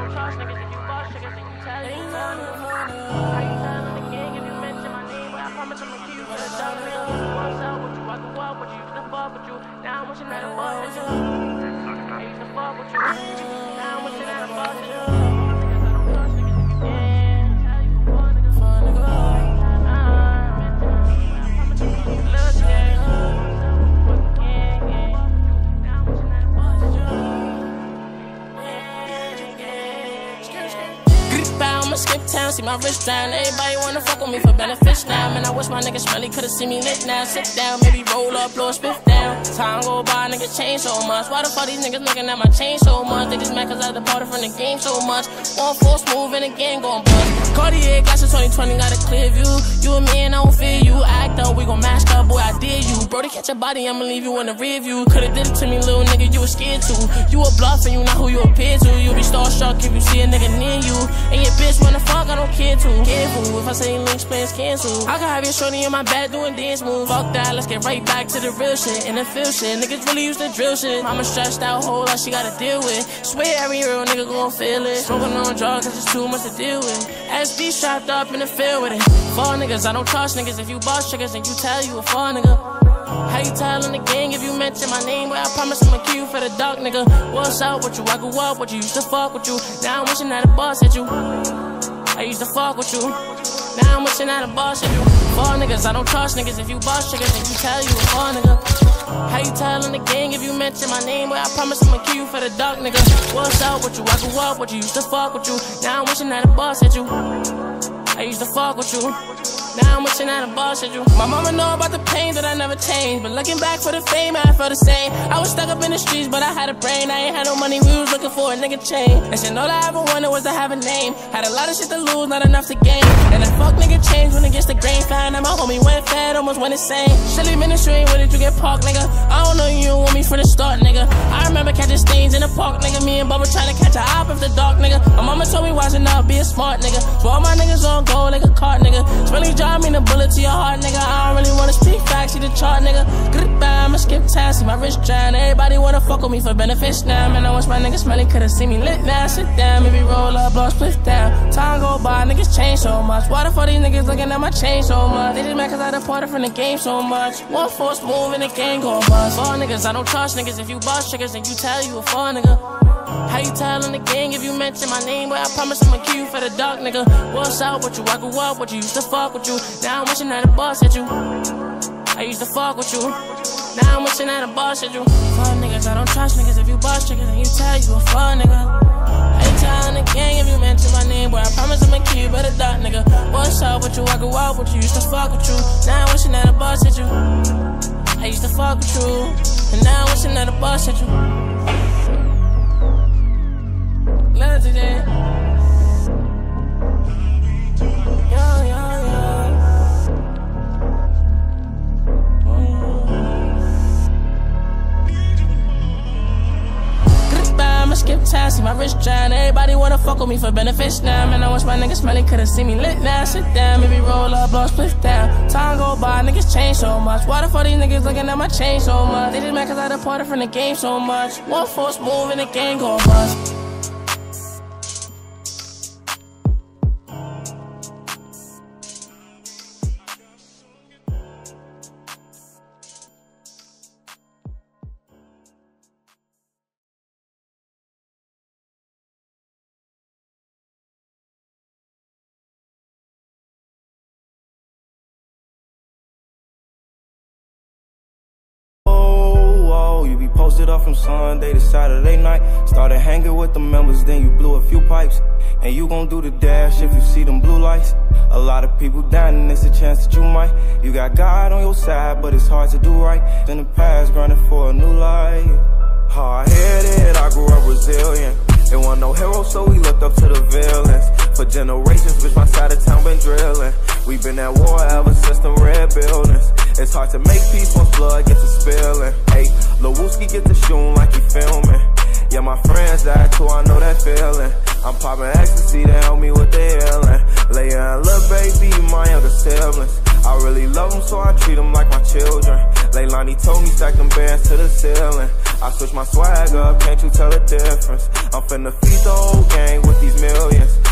don't trust niggas if you boss niggas and you tell you fun. How you telling the gang if you mention my name? But I promise I'ma keep you for the dog nigga. Once out with you, I grew up with you, used to fuck with you. Now I'm wishing that I fuck with you. I used to fuck with you. Now I'm wishing that I fuck with you. Skip town, see my wrist down. Everybody wanna fuck with me for benefits now. Man, I wish my niggas smelly could've seen me lit now. Sit down, maybe roll up, blow a spiff down. Time go by, niggas change so much. Why the fuck these niggas looking at my chain so much? They just mad cause I departed from the game so much. One force move and the game gon' bust. Cartier glasses 2020 got a clear view. You and me and I don't fear you. Act up, we gon' mash up, boy, I dare you. Brody, catch your body, I'ma leave you in the rear view. Could've did it to me, little nigga, you was scared to. You a bluff and you not who you appear to. You be starstruck if you see a nigga near you. And your bitch wanna fuck, I don't care to. Careful, if I say links, plans cancel. I can have your shorty in my bed doing dance moves. Fuck that, let's get right back to the real shit. And the feel shit, niggas really used to drill shit. Mama stressed out, whole lot she gotta deal with. Swear every real nigga gon' feel it. Smoking on drugs, cause it's too much to deal with. SB strapped up in the field with it. Fall niggas, I don't trust niggas. If you boss triggers and you tell you a fall nigga. How you telling the gang if you mention my name? Well, I promise I'ma kill you for the dark nigga. What's up with you? I grew up with you, used to fuck with you. Now I'm wishing that a boss hit you. I used to fuck with you. Now I'm wishing that a boss hit you. Fall niggas, I don't trust niggas. If you boss triggers and you tell you a fall nigga. How you telling the gang if you mention my name? Well, I promise I'ma kill you for the dark nigga. What's up with you? I grew up with you, used to fuck with you. Now I'm wishing that a boss hit you. I used to fuck with you. Now I'm wishing that a boss hit you. My mama know about the pain that I never changed, but looking back for the fame, I felt the same. I was stuck up in the streets, but I had a brain. I ain't had no money, we was looking for a nigga chain. And shit, all I ever wanted was to have a name. Had a lot of shit to lose, not enough to gain. And that fuck nigga changed when it gets the grain. Found out my homie went fed, almost went insane. Silly ministry, where did you get parked, nigga? I don't know you want me from the start, nigga. I remember catching stains in the park, nigga. Me and Bubba trying to catch a op after dark, nigga. My mama told me watching out, be a smart nigga. So all my niggas on go like a cart, nigga. Spelling job mean a bullet to your heart, nigga. I don't really wanna speak facts, see the chart, nigga. Goodbye, I'ma skip town, see my wrist drown. Everybody wanna fuck with me for benefits now. Man, I wish my niggas smelly could've seen me lit now. Sit down, maybe roll up, blow split down. Time go by, niggas change so much. Why the fuck these niggas looking at my chain so much? They just mad cause I departed from the game so much. One force move and the gang gon' bust. Fall niggas, I don't trust niggas. If you boss triggers and you tell you a fall nigga. How you telling the gang if you mention my name? Well, I promise I'ma kill you for the dark nigga. What's up with you? I grew up with you, used to fuck with you. Now I'm wishing that a boss hit you. I used to fuck with you. Now I'm wishing that a boss hit you. Fuck niggas, I don't trust niggas. If you boss triggers and you tell you a fuck nigga. How you telling the gang if you mention my name? Well, I promise I'ma kill you for the dark nigga. What's up with you? I grew up with you, used to fuck with you. Now I'm wishing that a boss hit you. I used to fuck with you. And now I'm wishing that a boss hit you. Love today. Goodbye, I'ma skip town, see my wrist drown. Everybody wanna fuck with me for benefits now. Man, I wish my niggas smelly could've seen me lit now. Sit down, maybe roll up, blow split down. Time go by, niggas change so much. Why the fuck these niggas looking at my chain so much? They just mad cause I departed from the game so much. One force move and the gang gon' bust. Posted up from Sunday to Saturday night. Started hanging with the members, then you blew a few pipes. And you gon' do the dash if you see them blue lights. A lot of people down and it's a chance that you might. You got God on your side, but it's hard to do right. In the past, grinding for a new life. Hard-headed, I grew up resilient. There wasn't no hero, so we looked up to the villains. For generations, bitch, my side of town been drilling. We been at war ever since them red buildings. It's hard to make peace once blood gets to spilling. Hey, Lil Wooski get to shooting like he filming. Yeah, my friends died too, I know that feeling. I'm popping ecstasy to help me with the healing. Leia and Lil Baby, my younger siblings. I really love them, so I treat them like my children. Leilani told me stack them bands to the ceiling. I switch my swag up, can't you tell the difference? I'm finna feed the whole gang with these millions.